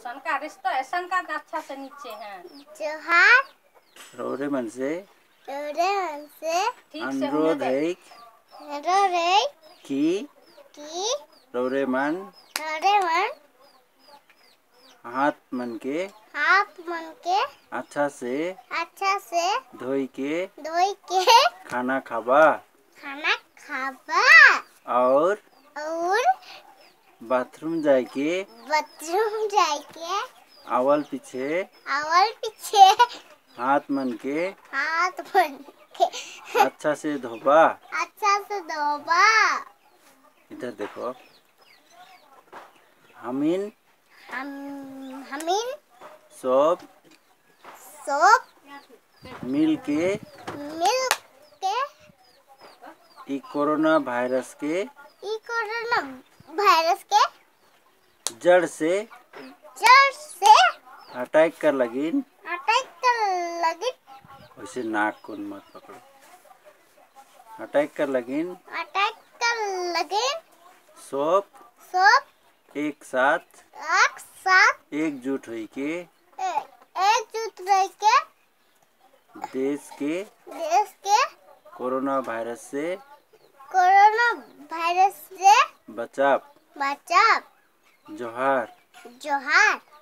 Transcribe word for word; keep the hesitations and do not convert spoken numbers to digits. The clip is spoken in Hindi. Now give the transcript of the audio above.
सन का रिश्ता है, सन का अच्छा से नीचे हैं। जोहार रौरे मन से रोरे मन से ठीक से होने अनुरोध दे। है रोरे कि की रौरे मन रोरे मन हाथ मन के हाथ मन के अच्छा से अच्छा से धोई के धोई के खाना खाबा खाना खाबा और और बाथरूम जाए के बाथरूम जाके आवल पीछे आवल पीछे हाथ मन के हाथ मन के अच्छा से धोबा। अच्छा से धोबा। इधर देखो, हमीन हम हमीन सब सब मिल के मिल के ई कोरोना वायरस के ई कोरोना वायरस के जड़ से जड़ से अटैक कर लगिन। अटैक कर लगी वैसे नाक को मत पकड़ो। अटैक कर लगिन अटैक कर लगे सब सब एक साथ एक साथ एकजुट हुई के एकजुट रह के देश के देश के कोरोना वायरस से कोरोना वायरस से बचाव। बचाव। जोहार। जोहार।